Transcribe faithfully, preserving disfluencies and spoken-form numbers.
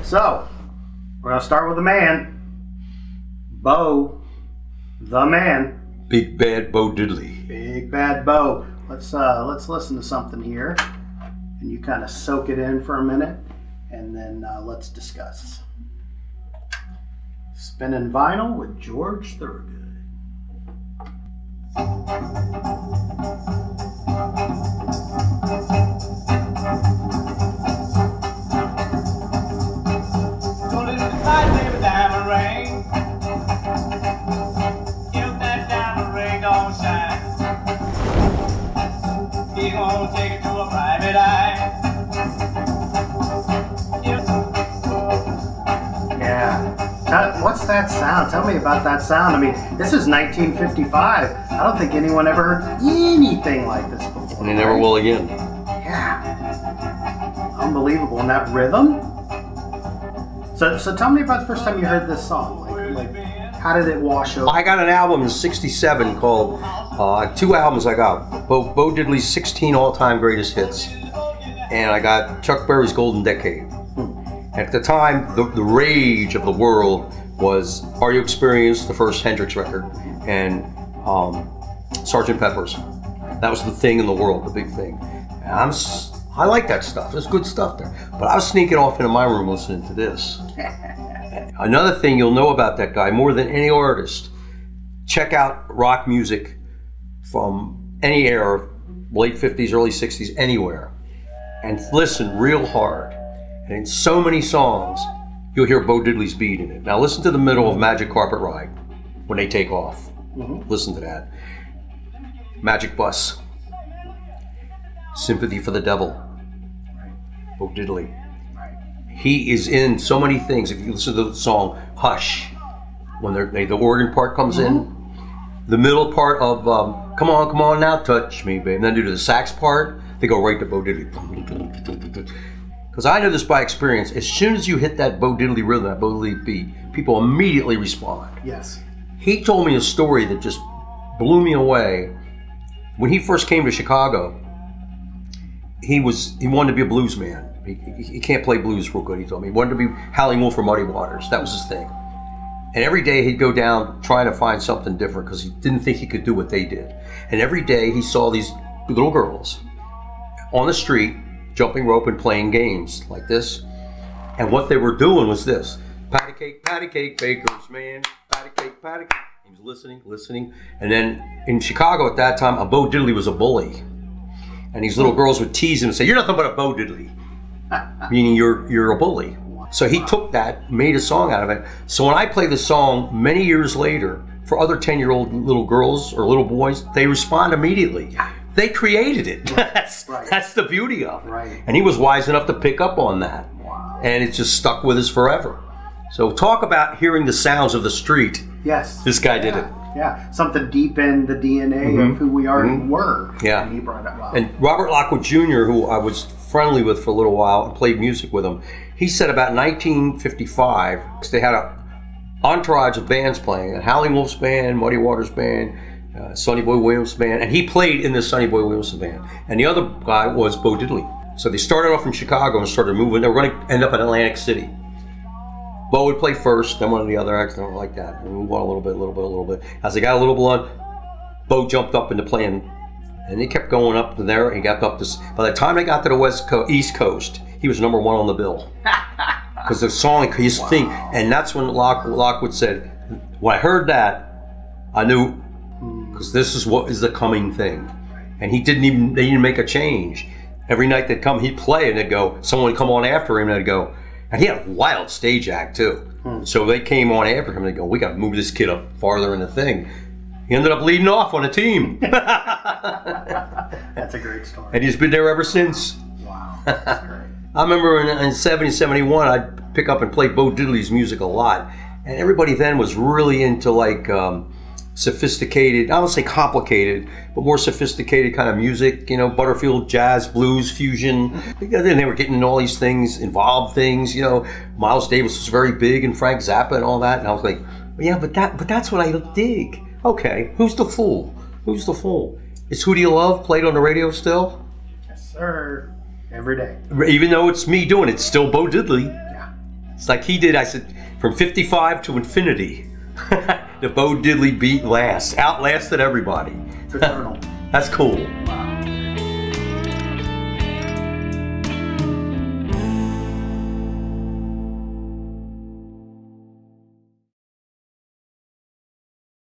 So, we're going to start with the man. Bo, the man. Big bad Bo Diddley. Big bad Bo. Let's uh, let's listen to something here, and you kind of soak it in for a minute, and then uh, let's discuss. Spinning Vinyl with George Thorogood. Take it to a private eye. Yeah. Tell, what's that sound? Tell me about that sound. I mean, this is nineteen fifty-five. I don't think anyone ever heard anything like this before. And they never will again. Yeah. Unbelievable. And that rhythm? So, so tell me about the first time you heard this song. Like, like how did it wash over? I got an album in sixty-seven called, uh, two albums I got. Bo, Bo Diddley's sixteen all-time greatest hits. And I got Chuck Berry's Golden Decade. And at the time, the, the rage of the world was Are You Experienced, the first Hendrix record, and um, Sergeant Pepper's. That was the thing in the world, the big thing. And I'm, I like that stuff. There's good stuff there. But I was sneaking off into my room listening to this. Another thing you'll know about that guy, more than any artist, check out rock music from any era, late fifties, early sixties, anywhere, and listen real hard. And in so many songs, you'll hear Bo Diddley's beat in it. Now listen to the middle of Magic Carpet Ride, when they take off. Mm-hmm. Listen to that. Magic Bus. Sympathy for the Devil. Bo Diddley. He is in so many things. If you listen to the song Hush, when they, the organ part comes mm-hmm. in, the middle part of um, Come On, Come On Now, Touch Me, babe, and then do the sax part, they go right to Bo Diddley. Because I know this by experience, as soon as you hit that Bo Diddley rhythm, that Bo Diddley beat, people immediately respond. Yes. He told me a story that just blew me away. When he first came to Chicago, he was he wanted to be a blues man. He, he, he can't play blues real good, he told me. He wanted to be Howling Wolf or Muddy Waters. That was his thing. And every day he'd go down trying to find something different because he didn't think he could do what they did. And every day he saw these little girls on the street jumping rope and playing games like this. And what they were doing was this. Patty cake, patty cake, baker's man. Patty cake, patty cake. He was listening, listening. And then in Chicago at that time, a Bo Diddley was a bully. And these little girls would tease him and say, "You're nothing but a Bo Diddley." Meaning you're you're a bully. So he took that, made a song out of it. So when I play the song many years later for other ten-year-old little girls or little boys, they respond immediately. They created it. That's right. That's the beauty of it. Right. And he was wise enough to pick up on that. Wow. And it just stuck with us forever. So talk about hearing the sounds of the street. Yes. This guy yeah. did it. Yeah, something deep in the D N A mm-hmm. of who we already mm-hmm. were. Yeah. And he brought it up. And Robert Lockwood Junior, who I was friendly with for a little while and played music with him, he said about nineteen fifty-five, they had a entourage of bands playing, a Howling Wolf's band, Muddy Waters band, uh, Sonny Boy Williams band, and he played in this Sonny Boy Williams band. And the other guy was Bo Diddley. So they started off in Chicago and started moving. They were going to end up in Atlantic City. Bo would play first, then one of the other acts, and like that. And move on a little bit, a little bit, a little bit. As they got a little blunt, Bo jumped up into playing, and they kept going up to there. He got up this. By the time they got to the West Coast, East Coast, he was number one on the bill. Because the song, his wow. thing, and that's when Lock, Lockwood said, when I heard that, I knew, because this is what is the coming thing. And he didn't even, they didn't make a change. Every night they'd come, he'd play, and they'd go, someone would come on after him, and they'd go, and he had a wild stage act too. Hmm. So they came on after him, and they go, we got to move this kid up farther in the thing. He ended up leading off on a team. That's a great story. And he's been there ever since. Wow, that's great. I remember in, in seventy, seventy-one, I'd pick up and play Bo Diddley's music a lot. And everybody then was really into like um, sophisticated, I don't say complicated, but more sophisticated kind of music, you know, Butterfield, jazz, blues, fusion. Then they were getting into all these things, involved things, you know. Miles Davis was very big and Frank Zappa and all that. And I was like, yeah, but that, but that's what I dig. Okay, who's the fool? Who's the fool? Is Who Do You Love played on the radio still? Yes, sir. Every day. Even though it's me doing it, it's still Bo Diddley. Yeah. It's like he did, I said, from fifty-five to infinity. The Bo Diddley beat last, outlasted everybody. It's eternal. That's cool. Wow.